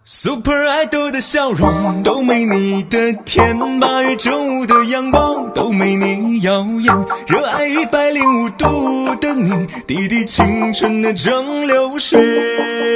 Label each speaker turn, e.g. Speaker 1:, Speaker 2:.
Speaker 1: Super Idol 的笑容都没你的甜，8月正午的阳光都没你耀眼，热爱105度的你，滴滴青春的蒸馏水。